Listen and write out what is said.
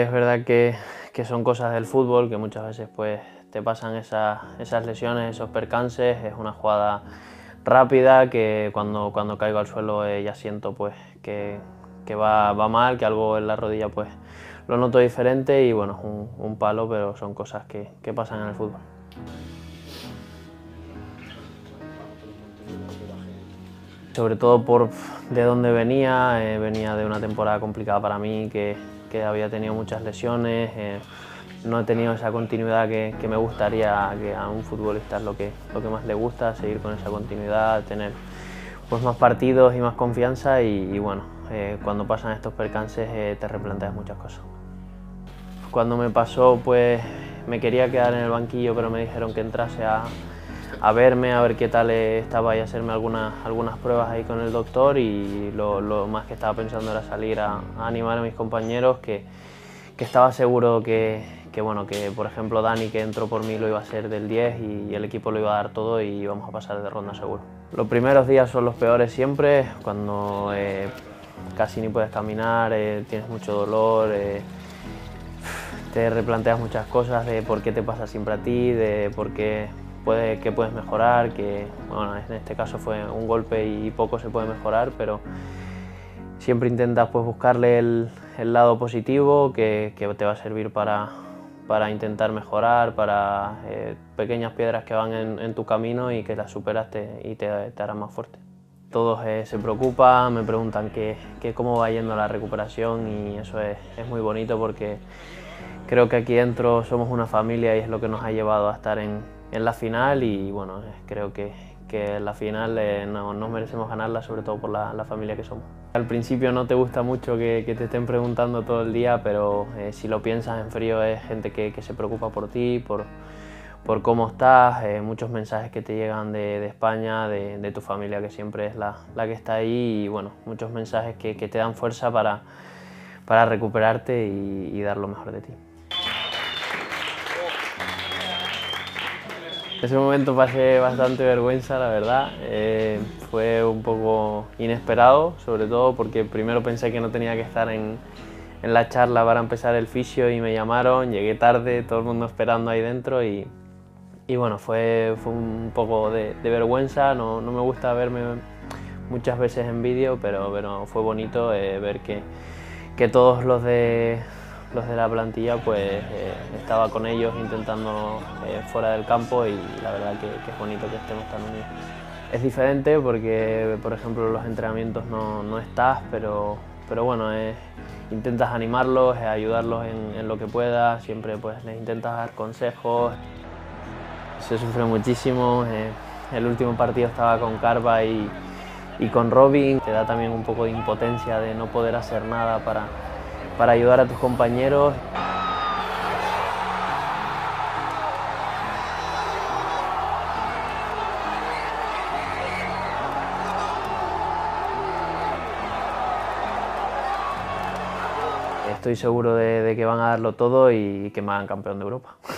es verdad que son cosas del fútbol, que muchas veces pues te pasan esas lesiones, esos percances. Es una jugada rápida que cuando caigo al suelo ya siento pues que va mal, que algo en la rodilla pues lo noto diferente y bueno, un palo, pero son cosas que pasan en el fútbol. Sobre todo por de dónde venía, venía de una temporada complicada para mí, que había tenido muchas lesiones, no he tenido esa continuidad que me gustaría, que a un futbolista es lo que más le gusta, seguir con esa continuidad, tener pues más partidos y más confianza y bueno, cuando pasan estos percances te replanteas muchas cosas. Cuando me pasó pues me quería quedar en el banquillo, pero me dijeron que entrase a verme, a ver qué tal estaba y hacerme algunas pruebas ahí con el doctor, y lo más que estaba pensando era salir a animar a mis compañeros, que estaba seguro que por ejemplo Dani, que entró por mí, lo iba a hacer del 10 y el equipo lo iba a dar todo y íbamos a pasar de ronda seguro. Los primeros días son los peores siempre, cuando casi ni puedes caminar, tienes mucho dolor, te replanteas muchas cosas de por qué te pasa siempre a ti, de por qué puedes mejorar, que bueno, en este caso fue un golpe y poco se puede mejorar, pero siempre intentas pues buscarle el lado positivo que te va a servir para intentar mejorar, para pequeñas piedras que van en tu camino y que las superas y te harán más fuerte. Todos se preocupan, me preguntan cómo va yendo la recuperación, y eso es muy bonito, porque creo que aquí dentro somos una familia y es lo que nos ha llevado a estar en la final, y bueno, creo que la final nos merecemos ganarla, sobre todo por la familia que somos. Al principio no te gusta mucho que te estén preguntando todo el día, pero si lo piensas en frío es gente que se preocupa por ti, por cómo estás, muchos mensajes que te llegan de España, de tu familia, que siempre es la que está ahí, y bueno, muchos mensajes que te dan fuerza para recuperarte y dar lo mejor de ti. En ese momento pasé bastante vergüenza, la verdad. Fue un poco inesperado, sobre todo porque primero pensé que no tenía que estar en la charla para empezar el fisio y me llamaron, llegué tarde, todo el mundo esperando ahí dentro y bueno, fue un poco de vergüenza. No me gusta verme muchas veces en vídeo, pero fue bonito ver que todos los de la plantilla pues estaba con ellos intentando fuera del campo, y la verdad que es bonito que estemos tan unidos. Es diferente porque, por ejemplo, en los entrenamientos no estás, pero bueno, intentas animarlos, ayudarlos en lo que puedas, siempre pues les intentas dar consejos. Se sufre muchísimo, el último partido estaba con Carva y con Robin, te da también un poco de impotencia de no poder hacer nada para ayudar a tus compañeros. Estoy seguro de que van a darlo todo y que me hagan campeón de Europa.